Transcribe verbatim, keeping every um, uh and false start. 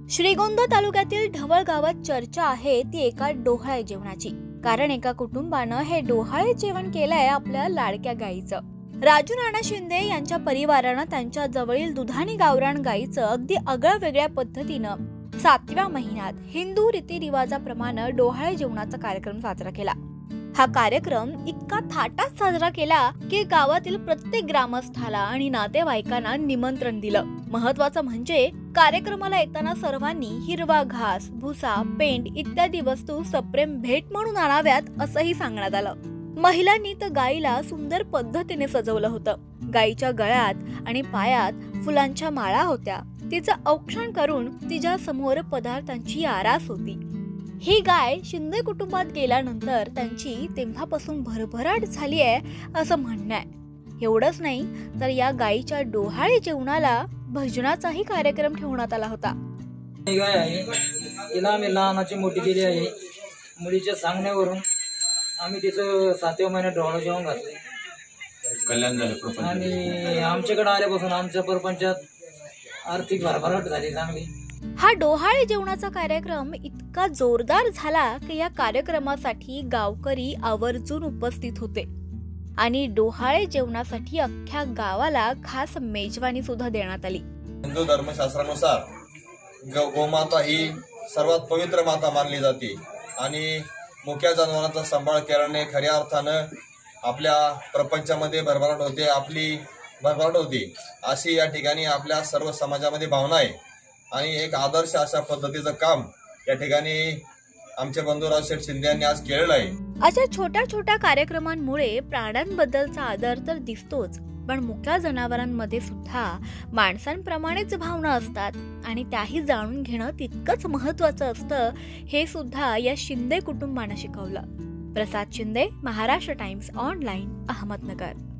श्रीगोंदा तालुक्यातील ढवळ गावात चर्चा आहे ती एका डोहाळे जेवणाची। कारण एका कुटुंबानं हे डोहाळे जेवण केलंय आपल्या लाडक्या गाईचं। राजू नाना शिंदे यांच्या परिवारानं त्यांच्या जवळील दुधाणी गावरान गाईचं अगदी आगळ्या वेगळ्या पद्धतीनं सातव्या महिन्यात हिंदू रीतिरिवाजाप्रमाणे डोहाळे जेवणाचा कार्यक्रम साजरा केला। हा कार्यक्रम इतका थाटात साजरा केला की गावातील प्रत्येक ग्रामस्थाला आणि नातेवाईकांना निमंत्रण दिलं। महत्त्वाचं म्हणजे कार्यक्रमाला येताना सर्वांनी हिरवा घास, भुसा, पेंड इत्यादी वस्तू सप्रेम भेट म्हणून आणाव्यात असंही सांगण्यात आलं। महिलांनी तर गाईला सुंदर पद्धतीने सजवलं होतं। गाईच्या गळ्यात आणि पायात फुलांच्या माळा होत्या। तिचं औक्षण करून तिच्या समोर पदार्थांची आरास होती। ही गाय शिंदे कुटुंबात गेल्यानंतर त्यांची तेव्हापासून भरभराट झाली आहे असं म्हणणं आहे। एवढंच नाही तर या गायीच्या डोहाळे जेवणाला भजनाचाही कार्यक्रम ठेवण्यात आला होता। गाय आहे तिला आम्ही लहानाची मोठी केली आहे। मुलीच्या सांगण्यावरून आम्ही तिचं सातव्या महिन्यात डोहाळे जेवण घातले, कल्याण झालं। आणि आमच्याकडे आल्यापासून आमच्या परपंचात आर्थिक भरभराट झाली चांगली। हा डोहाळे जेवणाचा कार्यक्रम इतका जोरदार झाला की या कार्यक्रमासाठी गावकरी आवर्जून उपस्थित होते आणि डोहाळे जेवणासाठी अख्ख्या गावाला खास मेजवानी सुद्धा देण्यात आली। हिंदू धर्मशास्त्रानुसार गोमाता ही सर्वात पवित्र माता मानली जाते आणि मुक्या जनावरांचा सांभाळ केल्याने खऱ्या अर्थानं आपल्या प्रपंचामध्ये भरभराट होते, आपली भरभराट होती अशी या ठिकाणी आपल्या सर्व समाजामध्ये भावना आहे। आणि एक आदर्श अशा पद्धतीचं काम या ठिकाणी आमचे बंधुराव शेठ शिंदे यांनी आज केलेलं आहे। अशा छोट्या छोट्या कार्यक्रमांमुळे प्राण्यांबद्दलचा आदर तर दिसतोच, पण मुक्या जनावरांमध्ये सुद्धा माणसांप्रमाणेच भावना असतात आणि त्याही जाणून घेणं तितकंच महत्त्वाचं असतं हे सुद्धा या शिंदे कुटुंबानं शिकवलं। Prasad Shinde, Maharashtra times online, Ahmednagar.